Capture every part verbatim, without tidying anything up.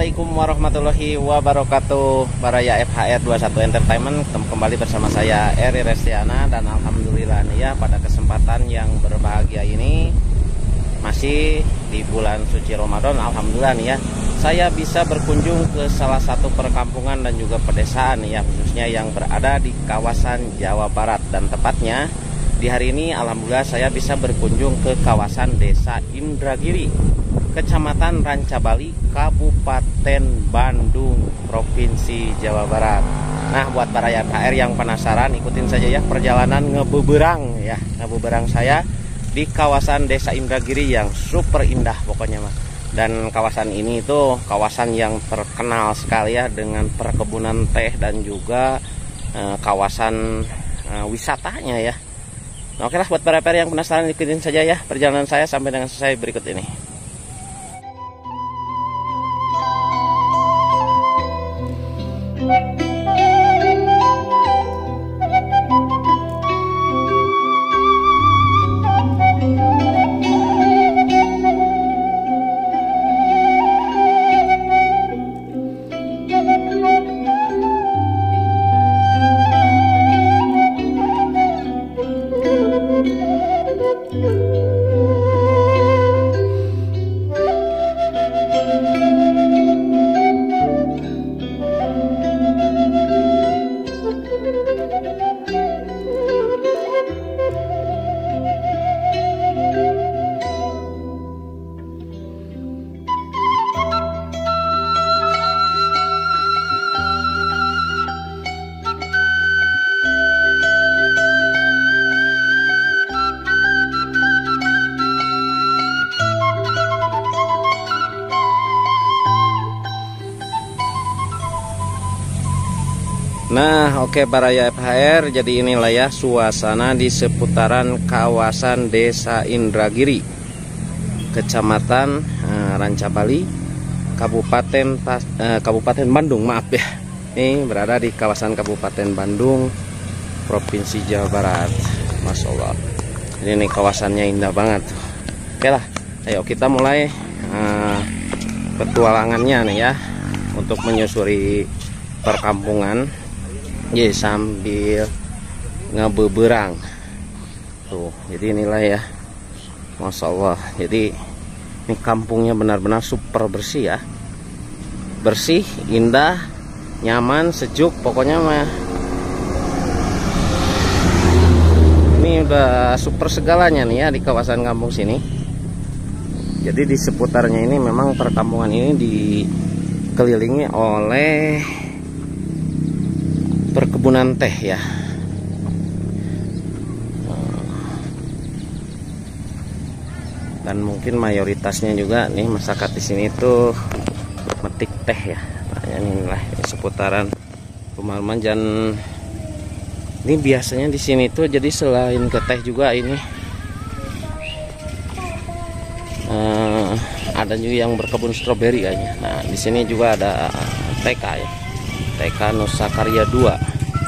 Assalamualaikum warahmatullahi wabarakatuh. Baraya F H R dua puluh satu Entertainment ketemu kembali bersama saya Eri Restiana. Dan alhamdulillah nih ya, pada kesempatan yang berbahagia ini, masih di bulan suci Ramadan, alhamdulillah nih ya, saya bisa berkunjung ke salah satu perkampungan dan juga pedesaan nih ya, khususnya yang berada di kawasan Jawa Barat. Dan tepatnya di hari ini alhamdulillah saya bisa berkunjung ke kawasan Desa Indragiri, Kecamatan Rancabali, Kabupaten Bandung, Provinsi Jawa Barat. Nah, buat para H R yang penasaran, ikutin saja ya perjalanan ngebeberang ya, ngebeberang saya di kawasan Desa Indragiri yang super indah pokoknya mah. Dan kawasan ini itu kawasan yang terkenal sekali ya dengan perkebunan teh dan juga eh, kawasan eh, wisatanya ya. Nah, oke lah, buat para H R yang penasaran, ikutin saja ya perjalanan saya sampai dengan selesai berikut ini. Nah, oke okay, Baraya F H R, jadi inilah ya suasana di seputaran kawasan Desa Indragiri, Kecamatan eh, Rancabali, Kabupaten eh, Kabupaten Bandung, maaf ya. Ini berada di kawasan Kabupaten Bandung, Provinsi Jawa Barat. Masya Allah, ini nih kawasannya indah banget. Oke lah, ayo kita mulai eh, petualangannya nih ya, untuk menyusuri perkampungan. Ya, sambil ngebeberang tuh, jadi inilah ya, Masya Allah. Jadi ini kampungnya benar-benar super bersih ya, bersih, indah, nyaman, sejuk, pokoknya mah ini udah super segalanya nih ya di kawasan kampung sini. Jadi di seputarnya ini memang perkampungan ini dikelilingi oleh perkebunan teh ya. Dan mungkin mayoritasnya juga nih masyarakat di sini tuh metik teh ya. Nah, inilah seputaran rumah-rumah. Dan ini biasanya di sini tuh jadi selain ke teh juga ini uh, ada juga yang berkebun stroberi kayaknya. Nah, di sini juga ada T K ya. T K Nusa Karya dua,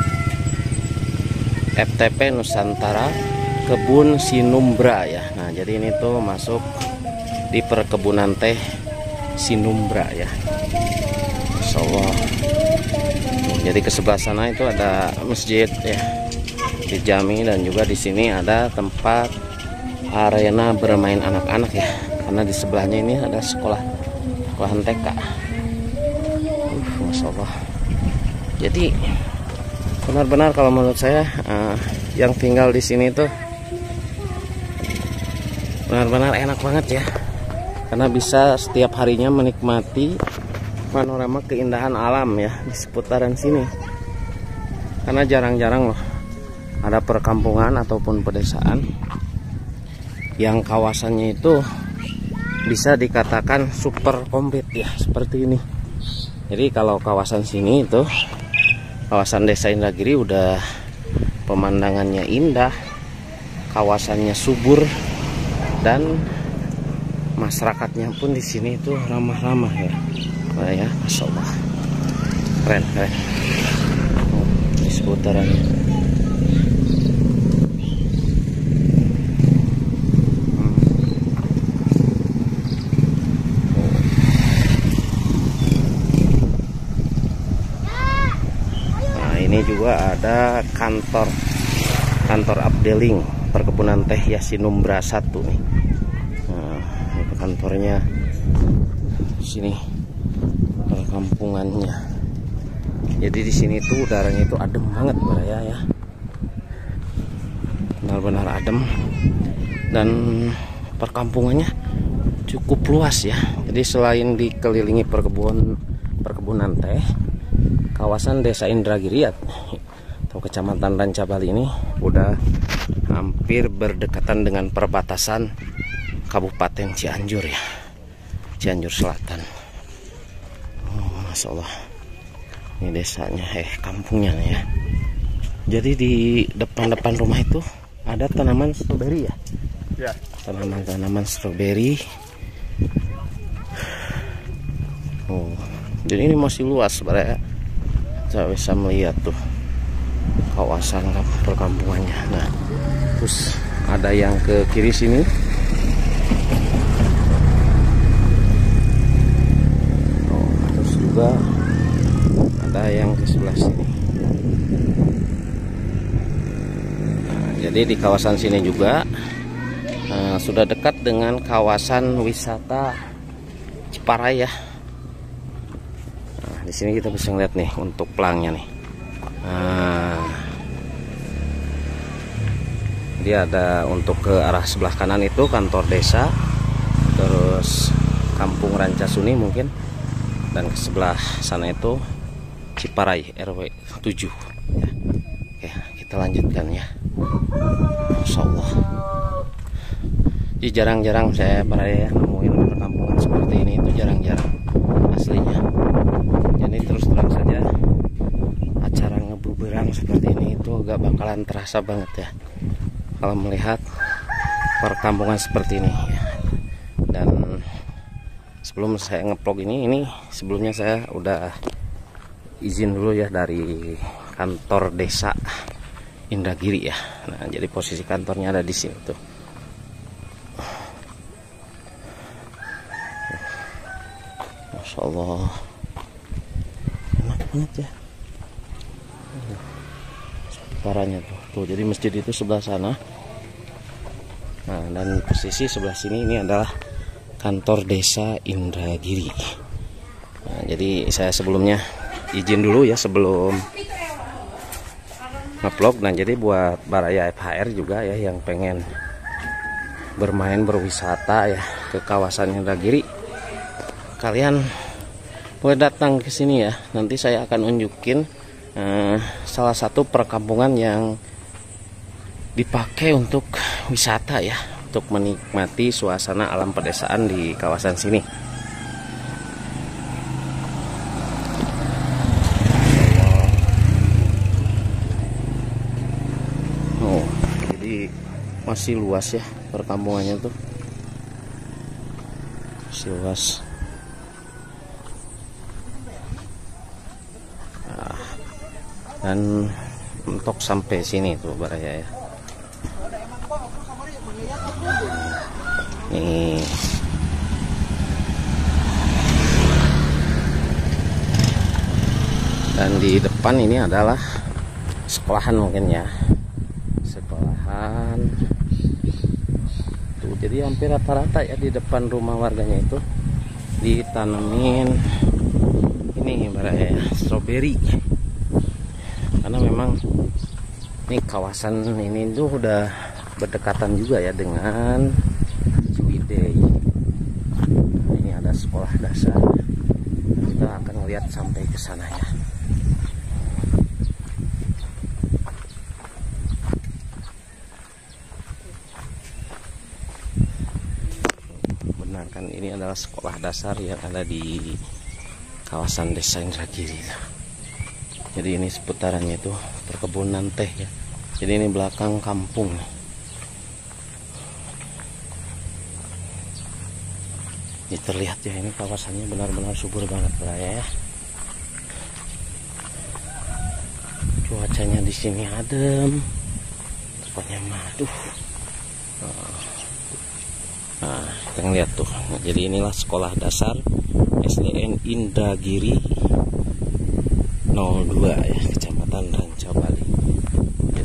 F T P Nusantara Kebun Sinumbra ya. Nah, jadi ini tuh masuk di perkebunan teh Sinumbra ya. Masya Allah. Jadi ke sebelah sana itu ada masjid ya, dijami, dan juga di sini ada tempat arena bermain anak-anak ya. Karena di sebelahnya ini ada sekolah sekolahan T K. Uh, Masya Allah. Jadi benar-benar kalau menurut saya uh, yang tinggal di sini tuh benar-benar enak banget ya, karena bisa setiap harinya menikmati panorama keindahan alam ya di seputaran sini. Karena jarang-jarang loh ada perkampungan ataupun pedesaan yang kawasannya itu bisa dikatakan super komplit ya seperti ini. Jadi kalau kawasan sini itu, kawasan Desa Indragiri, udah pemandangannya indah, kawasannya subur, dan masyarakatnya pun di sini itu ramah-ramah ya. Nah ya, Masya Allah, keren keren. Oh, di seputarannya. kantor kantor Abdeling perkebunan teh Yasinumbra satu nih. Nah, ini kantornya sini, perkampungannya. Jadi di sini tuh udaranya itu adem banget Baraya ya, benar-benar adem, dan perkampungannya cukup luas ya. Jadi selain dikelilingi perkebunan perkebunan teh, kawasan Desa Indragiri atau Kecamatan Ranca Bali ini udah hampir berdekatan dengan perbatasan Kabupaten Cianjur ya, Cianjur Selatan. Oh, Masya Allah, ini desanya, eh kampungnya nih ya. Jadi di depan-depan rumah itu ada tanaman stroberi ya, ya. Tanaman-tanaman stroberi. Oh, jadi ini masih luas sebenarnya. Saya bisa melihat tuh kawasan perkampungannya. Nah, terus ada yang ke kiri sini. Oh, terus juga ada yang ke sebelah sini. Nah, jadi di kawasan sini juga nah, sudah dekat dengan kawasan wisata Ciparai ya. Nah, di sini kita bisa lihat nih untuk pelangnya nih. Nah, dia ada untuk ke arah sebelah kanan itu kantor desa, terus kampung Rancasuni mungkin, dan ke sebelah sana itu Ciparai R W tujuh ya. Oke, kita lanjutkan ya. Masya Allah, jadi jarang-jarang saya Baraya nemuin perkampungan seperti ini, itu jarang-jarang aslinya. Jadi terus terang saja acara ngebuberang seperti ini itu gak bakalan terasa banget ya kalau melihat perkampungan seperti ini ya. Dan sebelum saya ngeplog ini, ini sebelumnya saya udah izin dulu ya dari kantor desa Indragiri ya. Nah, jadi posisi kantornya ada di sini tuh. Masya Allah, enak banget ya suaranya tuh. Tuh, jadi masjid itu sebelah sana. Nah, dan posisi sebelah sini ini adalah kantor desa Indragiri. Nah, jadi saya sebelumnya izin dulu ya sebelum nge-vlog. Nah, jadi buat Baraya F H R juga ya yang pengen bermain berwisata ya ke kawasan Indragiri, kalian boleh datang ke sini ya. Nanti saya akan unjukin eh, salah satu perkampungan yang dipakai untuk wisata ya, untuk menikmati suasana alam pedesaan di kawasan sini. Oh, jadi masih luas ya perkampungannya tuh, masih luas. Nah, dan untuk sampai sini tuh Baraya ya. Nih, dan di depan ini adalah sekolahan mungkin ya, sekolahan tuh. Jadi hampir rata-rata ya di depan rumah warganya itu ditanemin ini Baraya ya, stroberi. Karena memang ini kawasan ini tuh udah berdekatan juga ya dengan Ciwidey. Nah, ini ada sekolah dasar. Kita akan lihat sampai ke sananya. Benar kan, ini adalah sekolah dasar yang ada di kawasan Desa Indragiri. Jadi ini seputarannya itu perkebunan teh ya. Jadi ini belakang kampung. Ini terlihat ya, ini kawasannya benar-benar subur banget Baraya ya. Cuacanya di sini adem, tempatnya maduh. Nah, kita ngeliat tuh. Nah, jadi inilah sekolah dasar S D N Indragiri nol dua ya, Kecamatan Ranca Bali.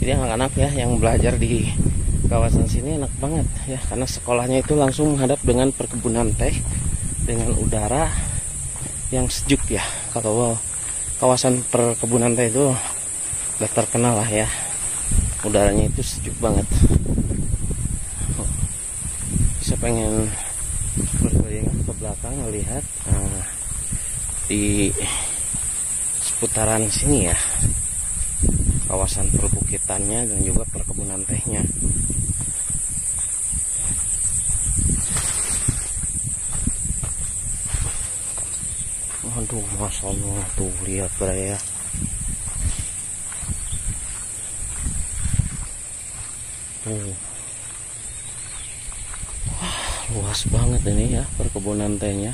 Jadi anak-anak ya yang belajar di kawasan sini enak banget ya, karena sekolahnya itu langsung menghadap dengan perkebunan teh dengan udara yang sejuk ya. Kalau kawasan perkebunan teh itu udah terkenal lah ya, udaranya itu sejuk banget. Bisa pengen berkeliling ke belakang melihat nah, di seputaran sini ya, kawasan perbukitannya dan juga perkebunan tehnya. Aduh, masya Allah, tuh lihat ya. Tuh. Wah, luas banget ini ya perkebunan tehnya.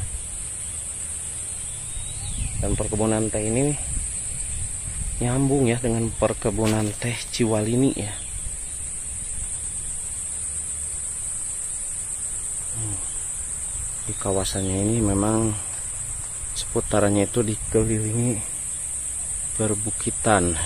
Dan perkebunan teh ini nyambung ya dengan perkebunan teh Ciwalini ya. Di kawasannya ini memang seputarannya itu dikelilingi perbukitan.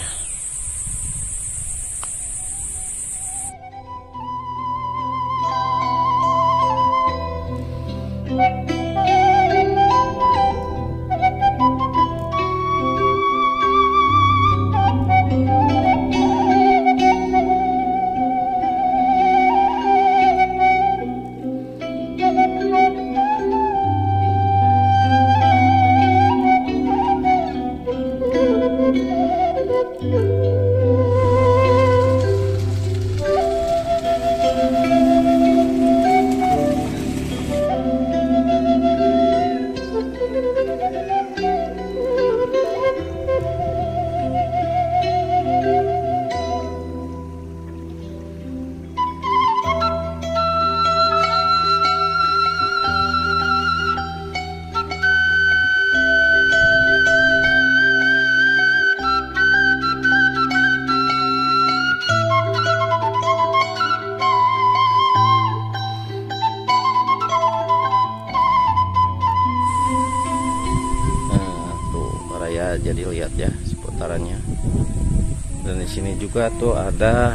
Jadi lihat ya seputarannya. Dan di sini juga tuh ada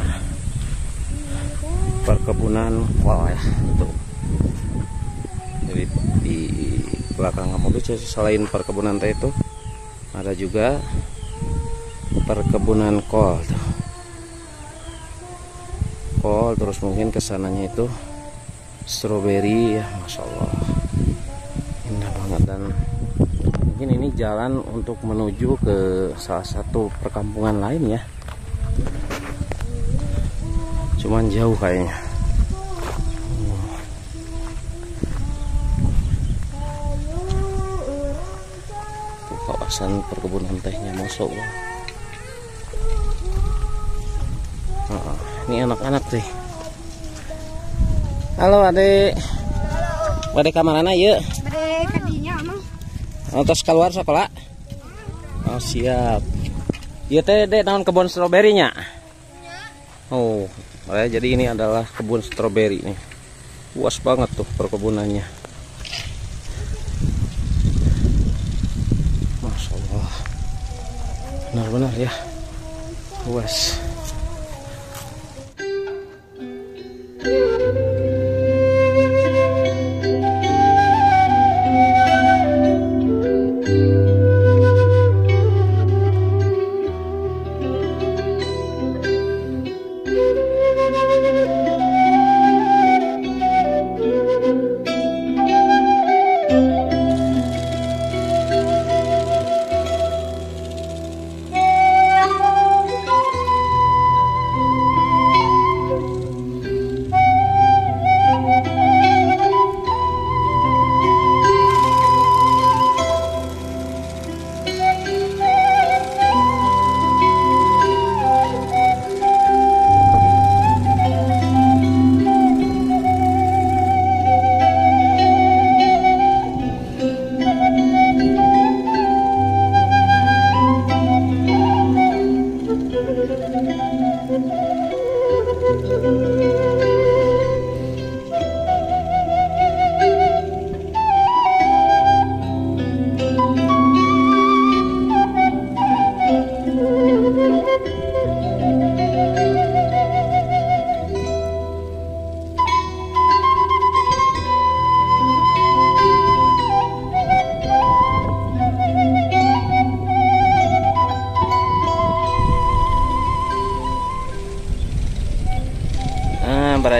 perkebunan kol ya itu. Jadi di belakang kamu tuh selain perkebunan teh itu ada juga perkebunan kol tuh. Kol terus mungkin kesananya itu stroberi ya, masya Allah indah banget. Dan mungkin ini jalan untuk menuju ke salah satu perkampungan lain ya, cuman jauh kayaknya. Tuh, kawasan perkebunan tehnya, masya Allah. Nah, ini anak-anak sih. Halo adek. Adek kamarana ya? Adek kadinya emang. Atas keluar sekolah. Oh siap. Iya teh dek naon kebun stroberinya. Oh, jadi ini adalah kebun stroberi nih. Luas banget tuh perkebunannya. Masya Allah. Benar-benar ya. Luas.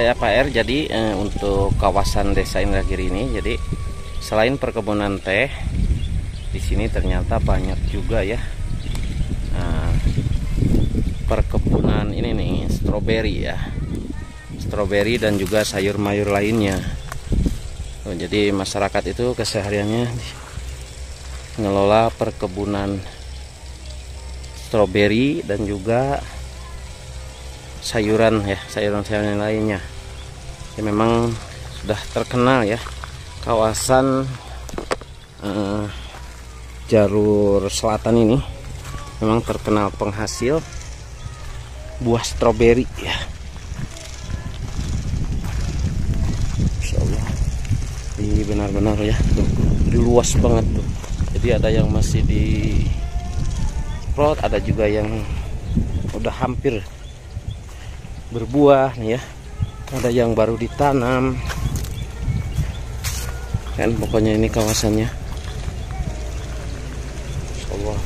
Baraya F H R. Jadi eh, untuk kawasan Desa Indragiri ini, jadi selain perkebunan teh, di sini ternyata banyak juga ya nah, perkebunan ini nih, stroberi ya, stroberi dan juga sayur mayur lainnya. Oh, jadi masyarakat itu kesehariannya mengelola perkebunan stroberi dan juga sayuran ya, sayuran-sayuran lainnya. Ya, memang sudah terkenal ya kawasan eh, jalur selatan ini memang terkenal penghasil buah stroberi ya. Insya Allah ini benar-benar ya tuh, luas banget tuh. Jadi ada yang masih di plot, ada juga yang udah hampir berbuah nih ya, ada yang baru ditanam kan. Pokoknya ini kawasannya Insya Allah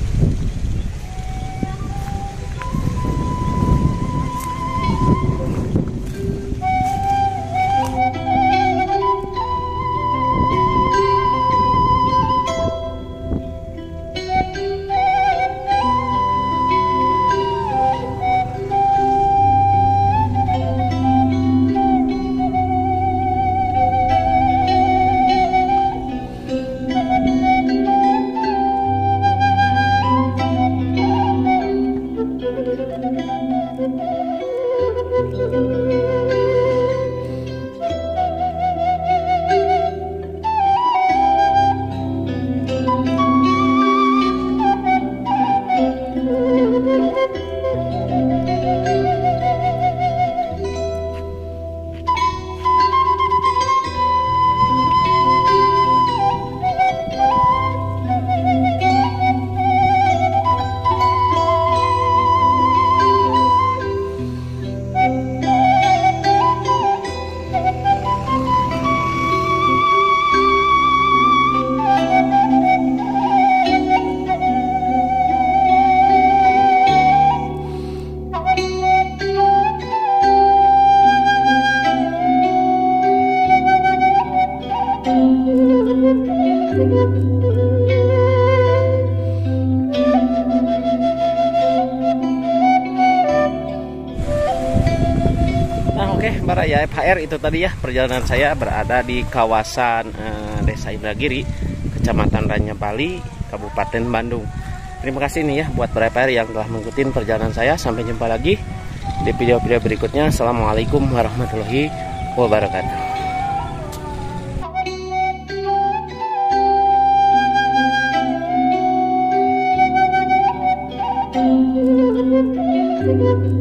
Baraya F H R. Itu tadi ya perjalanan saya berada di kawasan eh, Desa Indragiri, Kecamatan Ranyabali, Kabupaten Bandung. Terima kasih nih ya buat Baraya F H R yang telah mengikuti perjalanan saya. Sampai jumpa lagi di video-video berikutnya. Assalamualaikum warahmatullahi wabarakatuh. Thank you.